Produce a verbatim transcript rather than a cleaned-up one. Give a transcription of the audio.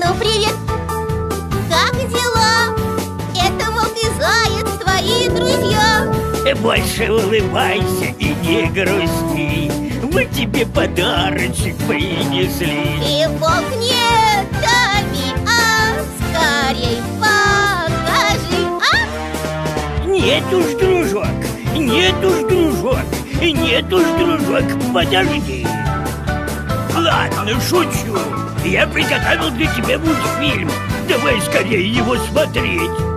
Ну, привет! Как дела? Это Волк и Заяц, твои друзья. Больше улыбайся и не грусти. Мы тебе подарочек принесли. И волк не томи, а скорей покажи, а? Нет уж, дружок, нет уж, дружок, нет уж, дружок, подожди. Ладно, шучу. Я приготовил для тебя мультфильм. Давай скорее его смотреть.